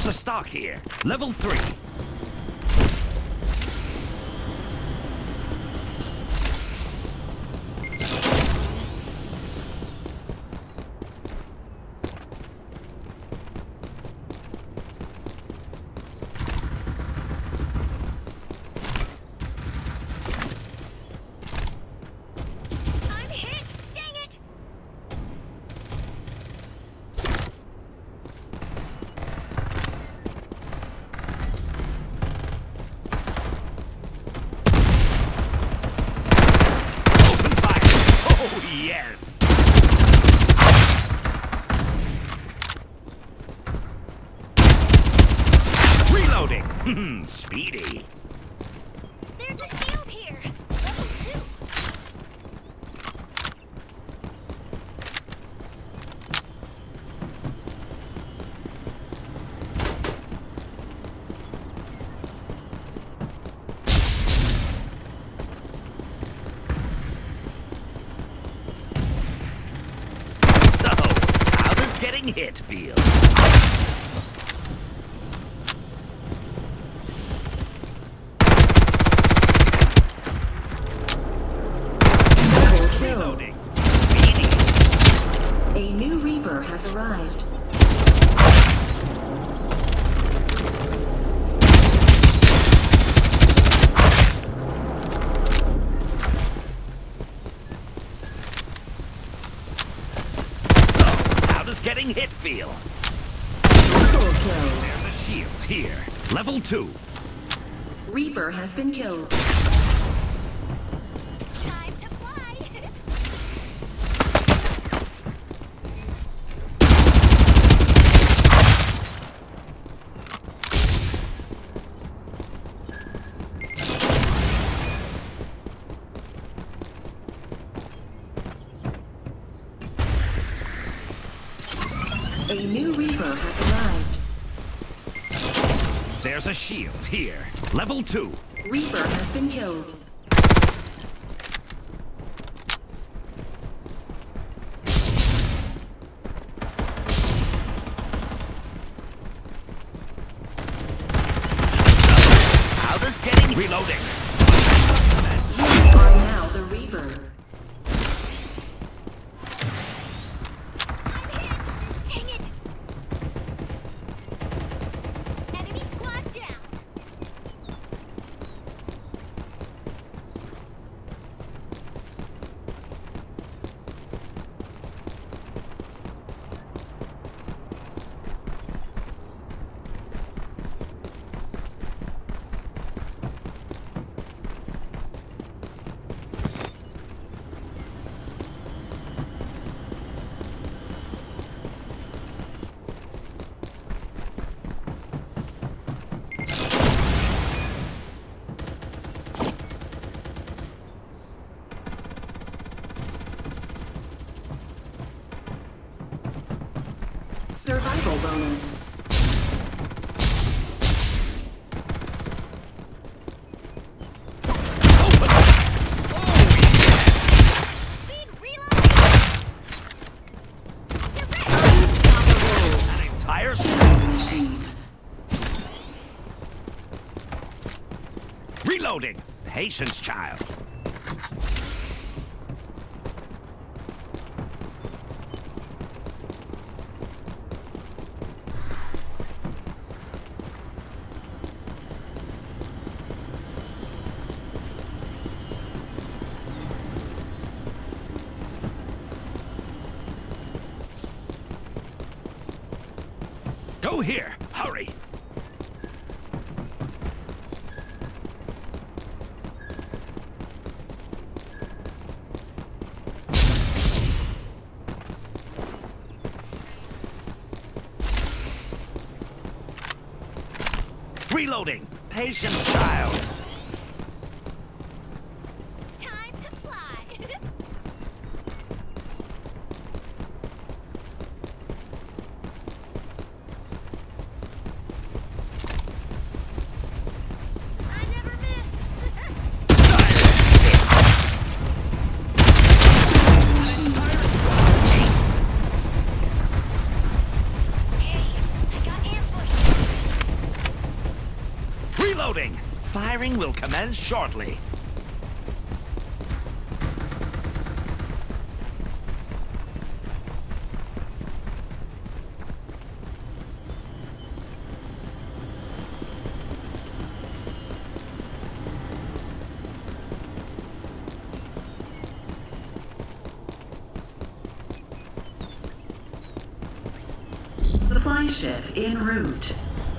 There's a stock here. Level 3. Yes! Reloading! Speedy. There's a shield here. Level 2. Getting hit feel. Reloading. Speedy. A new Reaper has arrived. Getting hit feel. Double kill. There's a shield here. Level 2. Reaper has been killed. Time to fly. A new Reaper has arrived. There's a shield here. Level 2. Reaper has been killed. How does getting reloading? You are now the Reaper. Survival bonus. An entire machine. Reloading. Patience, child. Go here! Hurry! Reloading! Patience, child! Time to fly. I never Aced! Hey, I got ambushed. Reloading. Firing will commence shortly. Supply ship en route.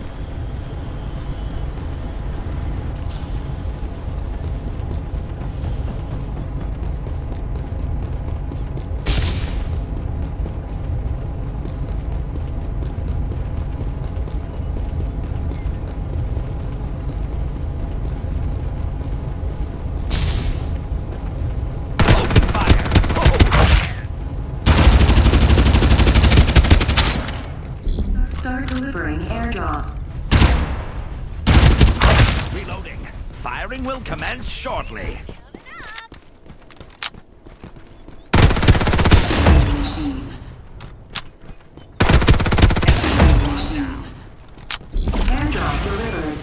Open fire. Oh, yes. Start delivering airdrops. Reloading. Firing will commence shortly. Machine. Airdrop delivered.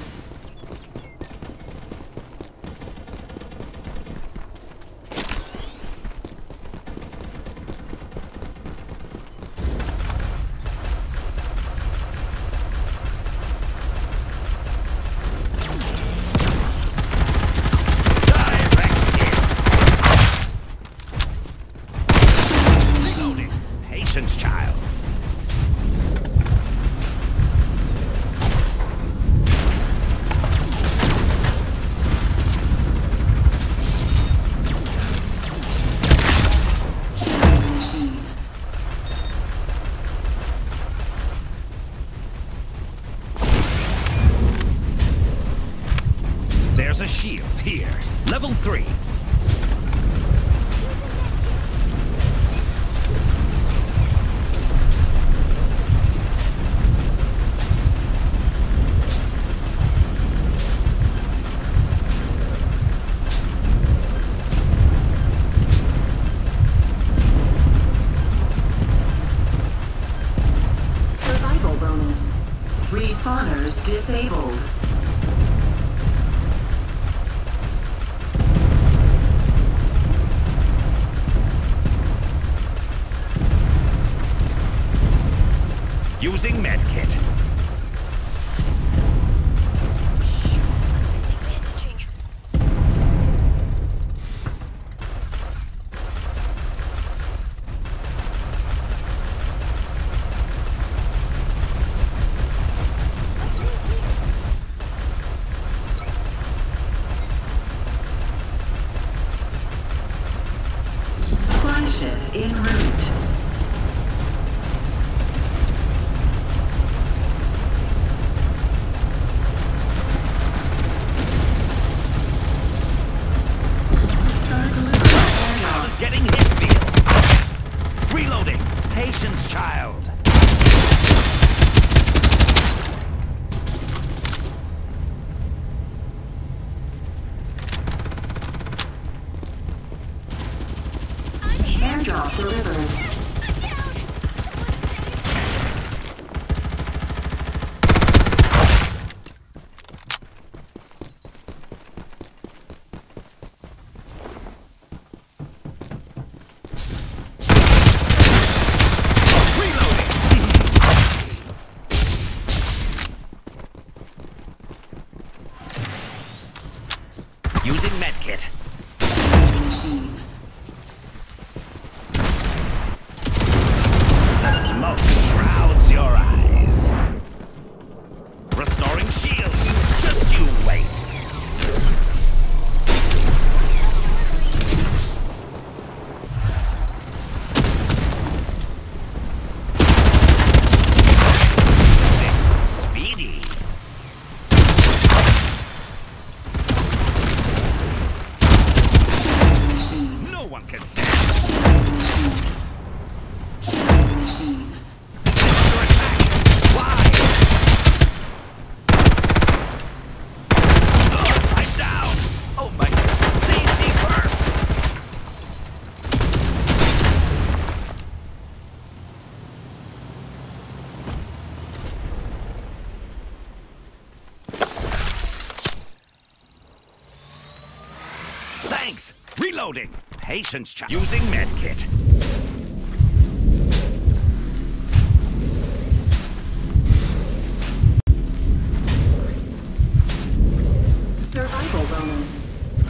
Direct hit. Reloading. Patience, child. Machine. There's a shield here. Level 3. Survival bonus. Respawners disabled. Using medkit. Bandaging. Supply ship en route. Start delivering I was airdrops. getting hit field. Reloading. Patience, child. Airdrop delivered. Using medkit. Machine. The smoke shrouds your eyes. Restoring shield. Just you wait. Speedy. Thanks! Reloading! Patience, child. Using medkit. Survival bonus.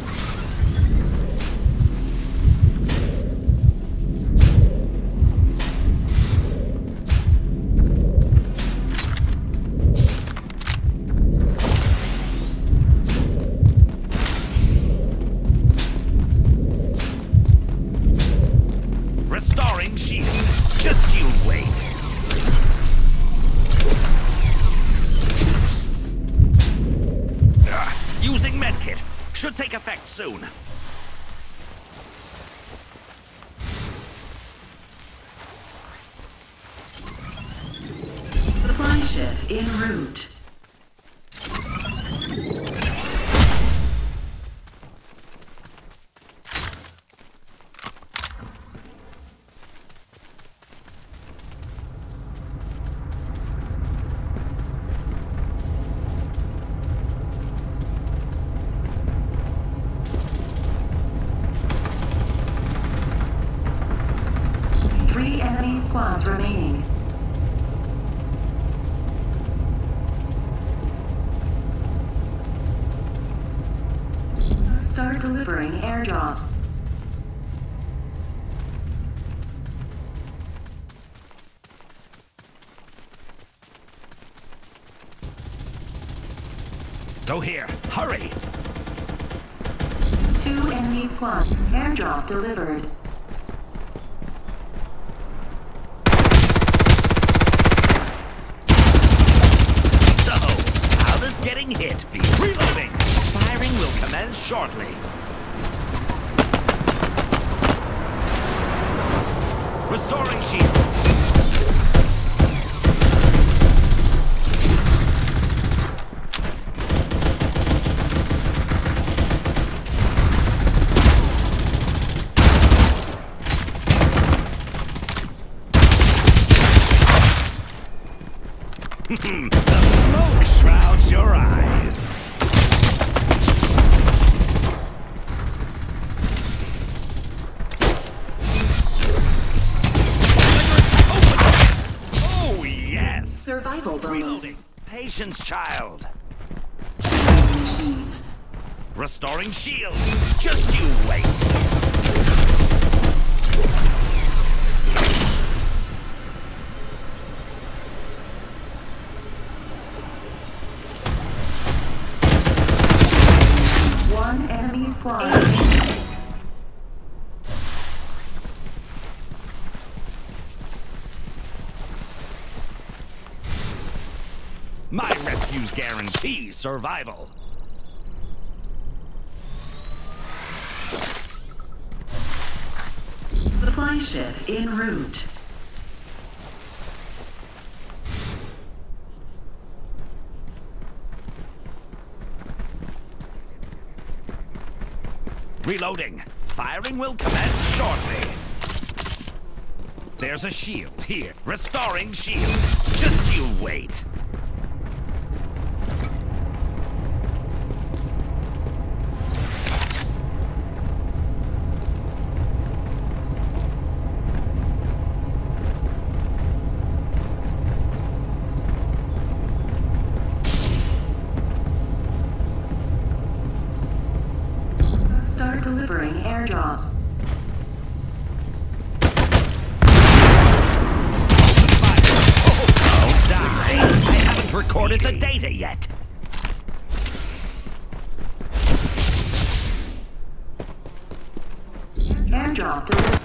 Restoring shield. Just you wait. Using medkit. Should take effect soon. Supply ship en route. Three enemy squads remaining. Start delivering airdrops. Go here. Hurry! 2 enemy squads. Airdrop delivered. So, how does getting hit feel? Reloading! Firing will commence shortly. Restoring shield. The smoke shrouds your eyes. Oh, yes. Survival Reloading. bonus. Patience, child. Machine. Restoring shield. Just you wait. One enemy squad. My rescues guarantee survival. Supply ship en route. Reloading. Firing will commence shortly. There's a shield here. Restoring shield. Just you wait. Start delivering airdrops. Oh, die. I haven't recorded the data yet. Airdrop delivered.